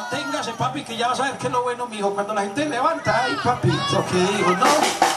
Manténgase, papi, que ya vas a ver que es lo bueno, mijo. Cuando la gente levanta, ay, papito, ¿qué dijo? No.